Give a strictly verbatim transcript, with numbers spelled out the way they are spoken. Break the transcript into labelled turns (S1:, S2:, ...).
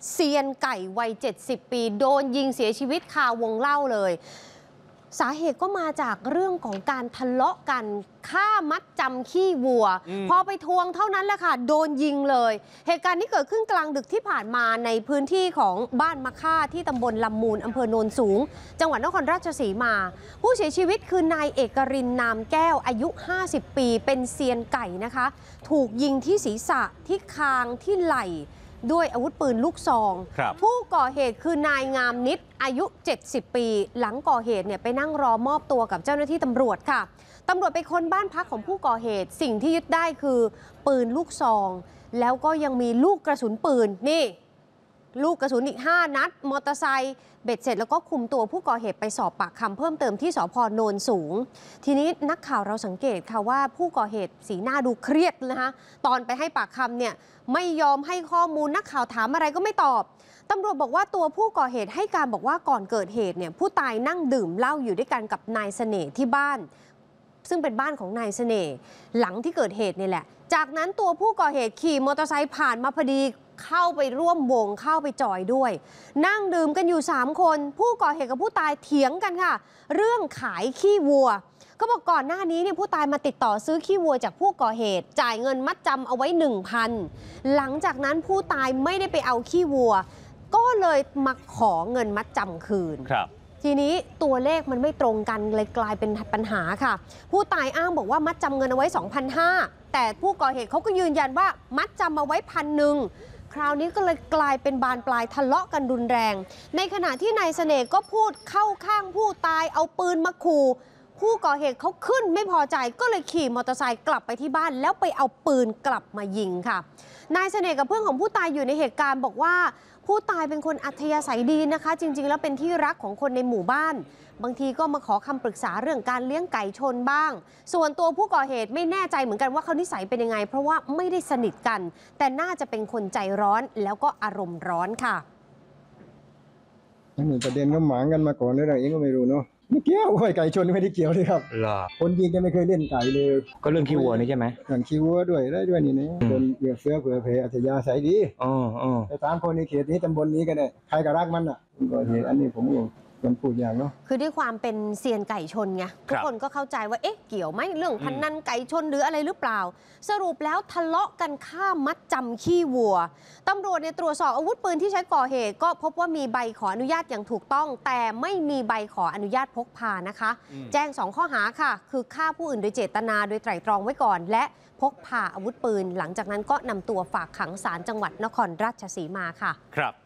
S1: เซียนไก่วัยเจ็ดสิบปีโดนยิงเสียชีวิตคาวงเล่าเลยสาเหตุก็มาจากเรื่องของการทะเลาะกันค่ามัดจำขี้วัวพอไปทวงเท่านั้นแหละค่ะโดนยิงเลยเหตุการณ์นี้เกิดขึ้นกลางดึกที่ผ่านมาในพื้นที่ของบ้านมะค่าที่ตำบลลำมูลอำเภอโนนสูงจังหวัดนครราชสีมาผู้เสียชีวิตคือนายเอกรินนามแก้วอายุห้าสิบปีเป็นเซียนไก่นะคะถูกยิงที่ศีรษะที่คางที่ไหล่ด้วยอาวุธปืนลูกซองผู้ก่อเหตุคือนายงามนิดอายุเจ็ดสิบปีหลังก่อเหตุเนี่ยไปนั่งรอมอบตัวกับเจ้าหน้าที่ตำรวจค่ะตำรวจไปค้นบ้านพักของผู้ก่อเหตุสิ่งที่ยึดได้คือปืนลูกซองแล้วก็ยังมีลูกกระสุนปืนนี่ลูกกระสุนอีกห้านัดมอเตอร์ไซค์เบ็ดเสร็จแล้วก็คุมตัวผู้ก่อเหตุไปสอบปากคำเพิ่มเติมที่สภ.โนนสูงทีนี้นักข่าวเราสังเกตค่ะว่าผู้ก่อเหตุสีหน้าดูเครียดนะคะตอนไปให้ปากคำเนี่ยไม่ยอมให้ข้อมูลนักข่าวถามอะไรก็ไม่ตอบตำรวจบอกว่าตัวผู้ก่อเหตุให้การบอกว่าก่อนเกิดเหตุเนี่ยผู้ตายนั่งดื่มเหล้าอยู่ด้วยกันกับนายเสน่ห์ที่บ้านซึ่งเป็นบ้านของนายเสน่ห์หลังที่เกิดเหตุนี่แหละจากนั้นตัวผู้ก่อเหตุขี่มอเตอร์ไซค์ผ่านมาพอดีเข้าไปร่วมวงเข้าไปจอยด้วยนั่งดื่มกันอยู่สามคนผู้ก่อเหตุกับผู้ตายเถียงกันค่ะเรื่องขายขี้วัวก็บอกก่อนหน้านี้เนี่ยผู้ตายมาติดต่อซื้อขี้วัวจากผู้ก่อเหตุจ่ายเงินมัดจำเอาไว้ หนึ่งพัน หลังจากนั้นผู้ตายไม่ได้ไปเอาขี้วัวก็เลยมาขอเงินมัดจำคืนครับทีนี้ตัวเลขมันไม่ตรงกันเลยกลายเป็นปัญหาค่ะผู้ตายอ้างบอกว่ามัดจำเงินเอาไว้ สองพันห้าร้อย แต่ผู้ก่อเหตุเขาก็ยืนยันว่ามัดจำเอาไว้พันหนึ่งคราวนี้ก็เลยกลายเป็นบานปลายทะเลาะกันรุนแรงในขณะที่นายเสน่ห์ก็พูดเข้าข้างผู้ตายเอาปืนมาขู่ผู้ก่อเหตุเขาขึ้นไม่พอใจก็เลยขี่มอเตอร์ไซค์กลับไปที่บ้านแล้วไปเอาปืนกลับมายิงค่ะนายเสน่ห์กับเพื่อนของผู้ตายอยู่ในเหตุการณ์บอกว่าผู้ตายเป็นคนอัธยาศัยดีนะคะจริงๆแล้วเป็นที่รักของคนในหมู่บ้านบางทีก็มาขอคำปรึกษาเรื่องการเลี้ยงไก่ชนบ้างส่วนตัวผู้ก่อเหตุไม่แน่ใจเหมือนกันว่าเขานิสัยเป็นยังไงเพราะว่าไม่ได้สนิทกันแต่น่าจะเป็นคนใจร้อนแล้วก็อารมณ์ร้อนค่ะ
S2: นี่ประเด็นก็หมางกันมาก่อนเลยอะไรเองก็ไม่รู้เนาะไม่เกี่ยวไก่ชนไม่ได้เกี่ยวเลยครับคนยิงก็ไม่เคยเล่นไก่เลย
S3: ก็เรื่องขี้วัวนี่ใช่ไหม
S2: เรื่องขี้วัวด้วยได้ด้วยนี่นะคนเหลือเฟือเผื่อเพอัธยาศัยดี
S3: อ๋ออ๋อ
S2: แต่ตามคนในเขตนี้ตำบลนี้กันเนี่ยใครก็รักมันอ่ะก็เหตุอันนี้ผมมันพูดอย่างเนาะ
S1: คือด้วยความเป็นเซียนไก่ชนไงทุกคนก็เข้าใจว่าเอ๊ะเกี่ยวไหมเรื่องพนันไก่ชนหรืออะไรหรือเปล่าสรุปแล้วทะเลาะกันฆ่ามัดจำขี้วัวตำรวจเนี่ยตรวจสอบอาวุธปืนที่ใช้ก่อเหตุก็พบว่ามีใบขออนุญาตอย่างถูกต้องแต่ไม่มีใบขออนุญาตพกพานะคะแจ้งสองข้อหาค่ะคือฆ่าผู้อื่นโดยเจตนาโดยไตร่ตรองไว้ก่อนและพกพาอาวุธปืนหลังจากนั้นก็นำตัวฝากขังศาลจังหวัดนครราชสีมาค่ะ
S3: ครับ